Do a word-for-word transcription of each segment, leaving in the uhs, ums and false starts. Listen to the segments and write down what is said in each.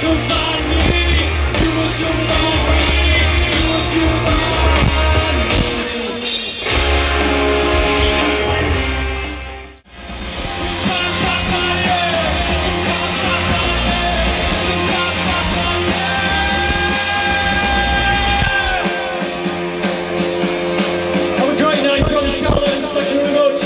come find me. You must come find me. You must come find me. Have a great night, John Shallons. Thank you very much.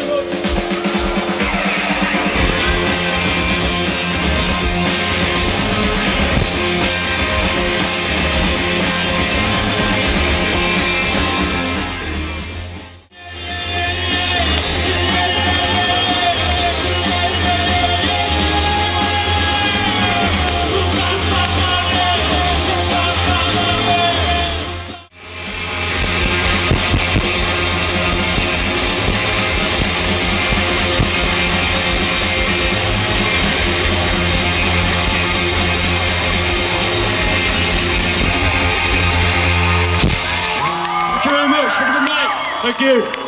Thank you.